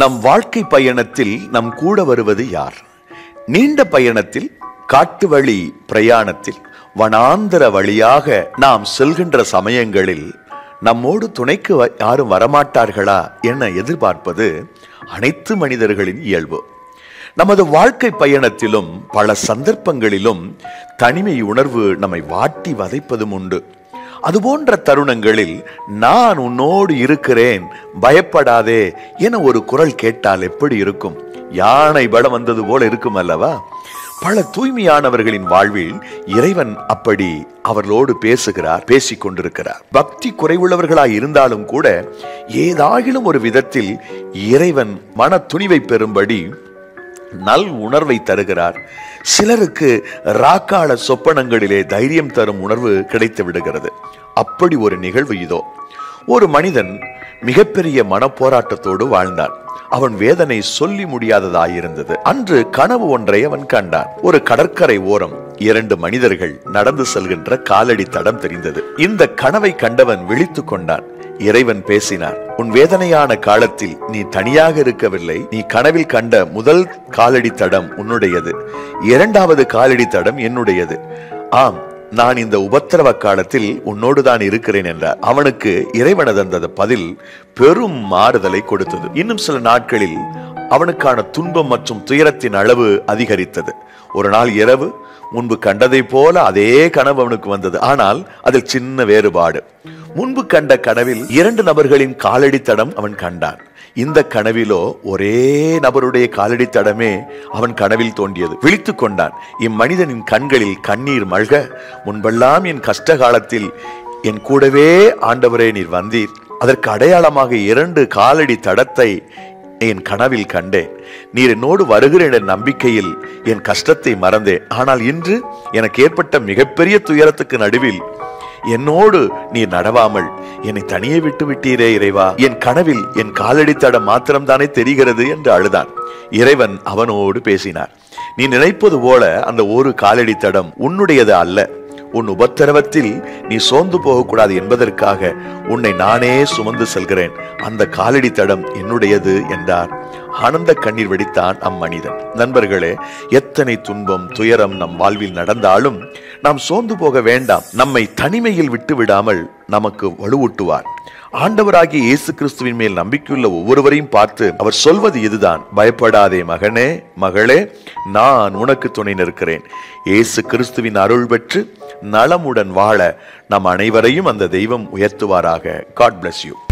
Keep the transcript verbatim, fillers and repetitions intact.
நம் வாழ்க்கை பயணத்தில் நம் கூட வருவது யார்? நீண்ட பயணத்தில், காட்டு வழி பிரயாணத்தில், வனாந்தர வழியாக நாம் செல்கின்ற சமயங்களில் நம்மோடு துணைக்கு யாரும் வரமாட்டார்களா என எதிர்பார்ப்பது அனைத்து மனிதர்களின் இயல்பு. நமது வாழ்க்கை பயணத்திலும் பல சந்தர்ப்பங்களிலும் தனிமை உணர்வு நம்மை வாட்டி வதைப்பதும் உண்டு. அதுபோன்ற தருணங்களில் நான் உன்னோடு இருக்கிறேன், பயப்படாதே என ஒரு குரல் கேட்டால் எப்படி இருக்கும்? யானை பலம் வந்தது போல இருக்கும் அல்லவா? பல தூய்மையானவர்களின் வாழ்வில் இறைவன் அப்படி அவர்களோடு பேசுகிறார், பேசிக் கொண்டிருக்கிறார். பக்தி குறைவுள்ளவர்களாய் இருந்தாலும் கூட ஏதாகிலும் ஒரு விதத்தில் இறைவன் மன துணிவை பெறும்படி நல் உணர்வை தருகிறார். சிலருக்கு ராக்கால சொப்பனங்களிலே தைரியம் தரும் உணர்வு கிடைத்து விடுகிறது. அப்படி ஒரு நிகழ்வு இதோ. ஒரு மனிதன் மிகப்பெரிய மனப்போராட்டத்தோடு வாழ்ந்தான். அவன் வேதனை சொல்லி முடியாததாயிருந்தது. அன்று கனவு ஒன்றை அவன் கண்டான். ஒரு கடற்கரை ஓரம் இரண்டு மனிதர்கள் நடந்து செல்கின்ற காலடி தடம் தெரிந்தது. இந்த கனவை கண்டவன் விழித்து கொண்டான். இறைவன் பேசினார். உன் வேதனையான காலத்தில் நீ தனியாக இருக்கவில்லை. நீ கனவில் கண்ட முதல் காலடி தடம் உன்னுடையது, இரண்டாவது காலடி தடம் என்னுடையது. ஆம், நான் இந்த உபத்திரவ காலத்தில் உன்னோடு தான் இருக்கிறேன் என்றார். அவனுக்கு இறைவனது அந்த பதில் பெரும் மாறுதலை கொடுத்தது. இன்னும் சில நாட்களில் அவனுக்கான துன்பம் மற்றும் துயரத்தின் அளவு அதிகரித்தது. ஒரு நாள் இரவு முன்பு கண்டதை போல அதே கனவு அவனுக்கு வந்தது. ஆனால் அதில் சின்ன வேறுபாடு. முன்பு கண்ட கனவில் இரண்டு நபர்களின் காலடி தடம் அவன் கண்டான். இந்த கனவிலோ ஒரே நபருடைய காலடி தடமே அவன் கனவில் தோன்றியது. விழித்து கொண்டான். இம்மனிதனின் கண்களில் கண்ணீர் மல்க, முன்பெல்லாம் என் கஷ்ட காலத்தில் என் கூடவே ஆண்டவரே நீர் வந்தீர். அதற்கு அடையாளமாக இரண்டு காலடி தடத்தை என் கனவில் கண்டேன். நீர் என்னோடு வருகிற என் நம்பிக்கையில் என் கஷ்டத்தை மறந்தேன். ஆனால் இன்று எனக்கு ஏற்பட்ட மிகப்பெரிய துயரத்துக்கு நடுவில் என்னோடு நீர் நடவாமல் என்னை தனியே விட்டு விட்டீரே இறைவா. என் கனவில் என் காலடி தடம் மாத்திரம்தானே தெரிகிறது என்று அழுதான். இறைவன் அவனோடு பேசினார். நீ நினைப்பது போல அந்த ஒரு காலடி தடம் உன்னுடையது அல்ல. உன் உபத்திரவத்தில் நீ சோர்ந்து போகக்கூடாது என்பதற்காக உன்னை நானே சுமந்து செல்கிறேன். அந்த காலடி தடம் என்னுடையது என்றார். ஆனந்த கண்ணீர் வெடித்தான் அம்மனிதன். நண்பர்களே, எத்தனை துன்பம் துயரம் நம் வாழ்வில் நடந்தாலும் நாம் சோர்ந்து போக வேண்டாம். நம்மை தனிமையில் விட்டு விடாமல் நமக்கு வலுவூட்டுவார். ஆண்டவராகிய இயேசு கிறிஸ்துவின் மேல் நம்பிக்கையுள்ள ஒவ்வொருவரையும் பார்த்து அவர் சொல்வது இதுதான்: பயப்படாதே மகனே, மகளே, நான் உனக்கு துணை நிற்கிறேன். இயேசு கிறிஸ்துவின் அருள் பெற்று நலமுடன் வாழ நம் அனைவரையும் அந்த தெய்வம் உயர்த்துவாராக. God bless you.